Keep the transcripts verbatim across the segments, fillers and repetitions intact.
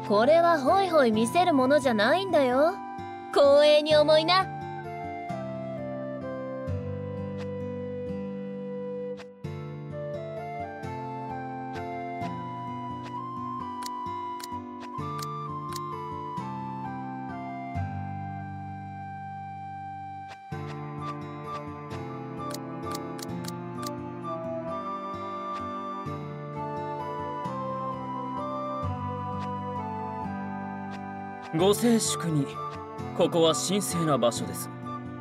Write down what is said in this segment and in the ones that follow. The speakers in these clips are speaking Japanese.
これはホイホイ見せるものじゃないんだよ。光栄に思いな。 ご静粛に。ここは神聖な場所です。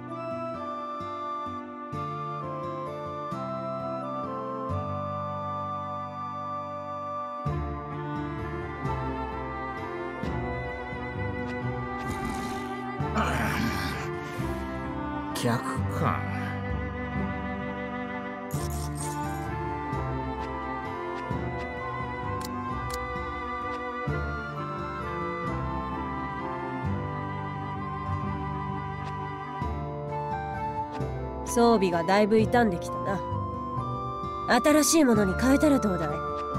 客か。 装備がだいぶ傷んできたな。新しいものに変えたらどうだい？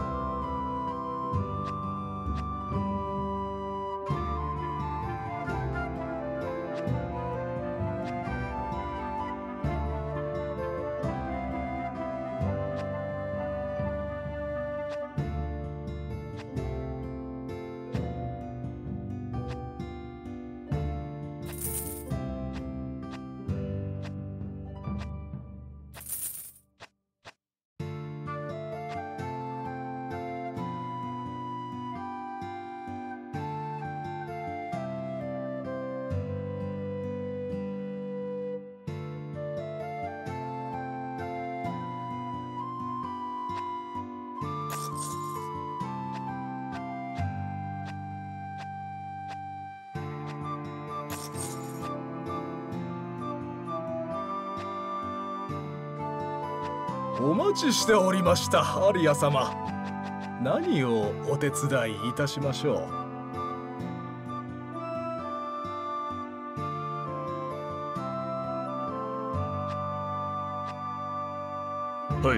お待ちしておりました、アリア様。何をお手伝いいたしましょう。 はい。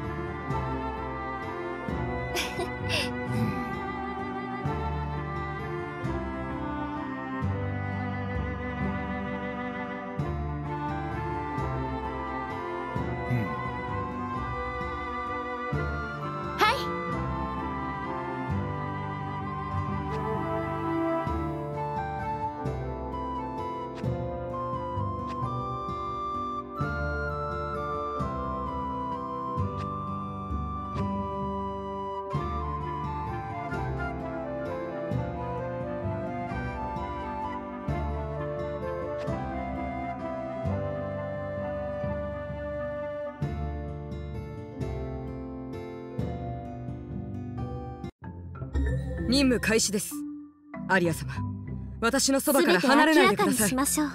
任務開始です。アリア様、私のそばから離れないでください。 全て明らかにしましょう。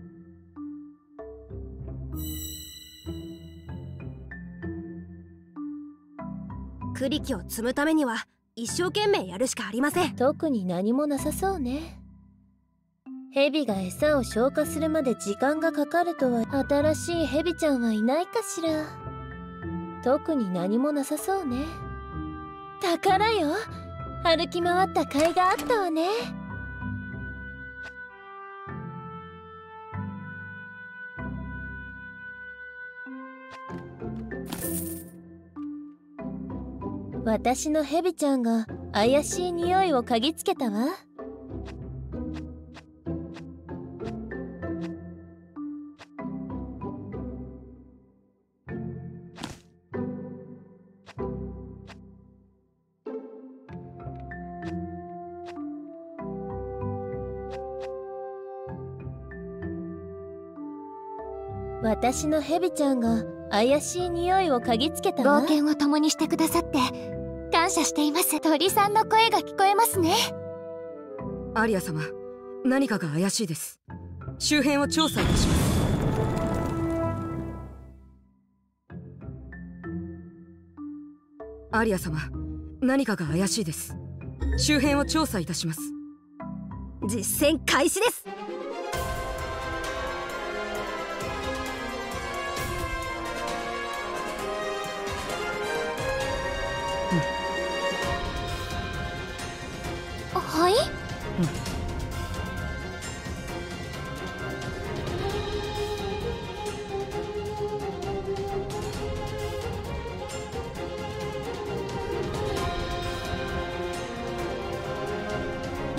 クリキを積むためには一生懸命やるしかありません。 特に何もなさそうね。ヘビが餌を消化するまで時間がかかるとは。新しいヘビちゃんはいないかしら。特に何もなさそうね。宝よ、歩き回った甲斐があったわね。私のヘビちゃんが怪しい匂いを嗅ぎつけたわ。私のヘビちゃんが怪しい匂いを嗅ぎつけたわ。 冒険を共にしてくださって感謝しています。鳥さんの声が聞こえますね。 アリア様、何かが怪しいです。周辺を調査いたします。アリア様、何かが怪しいです。周辺を調査いたします。 実践開始です。 は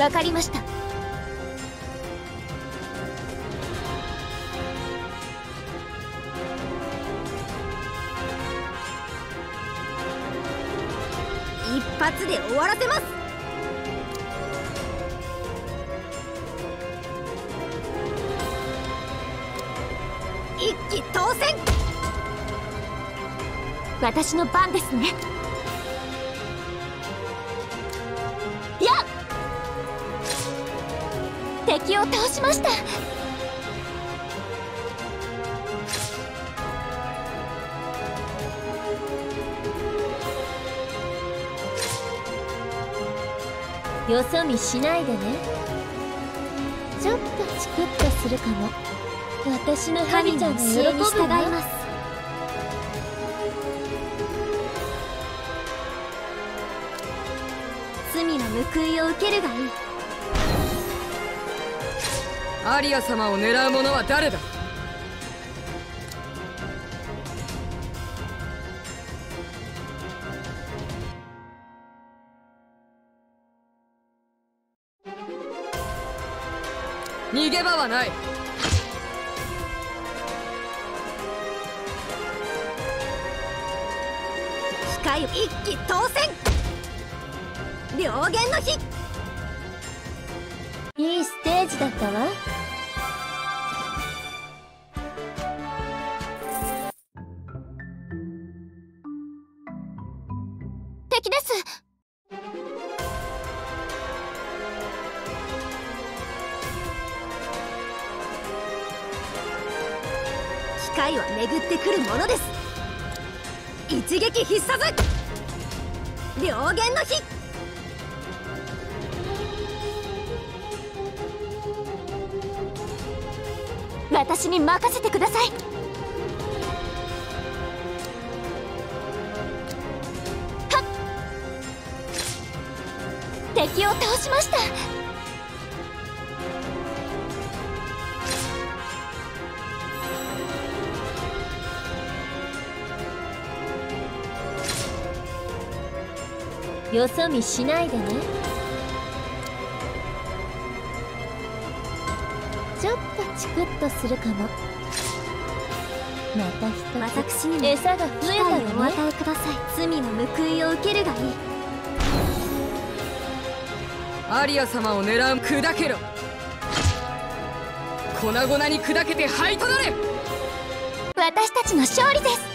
わかりました。 一発で終わらせます。一騎当選。 私の番ですね。やっ、敵を倒しました。 よそ見しないでね。ちょっとチクッとするかも。私のハビちゃんが喜ぶわ。 に従います。罪の報いを受けるがいい。 アリア様を狙う者は誰だ。逃げ場はない。 機械一騎当選。両言の日。 いいステージだったわ。 敵です。 機械は巡ってくるものです。一撃必殺。両言の日。 私に任せてください。はっ、敵を倒しました。 よそ見しないでね。ちょっとチクッとするかも。また一つ私にも餌が増えたわね。 機会をお与えください。罪の報いを受けるがいい。 アリア様を狙う。砕けろ。粉々に砕けて這いとなれ。 私たちの勝利です。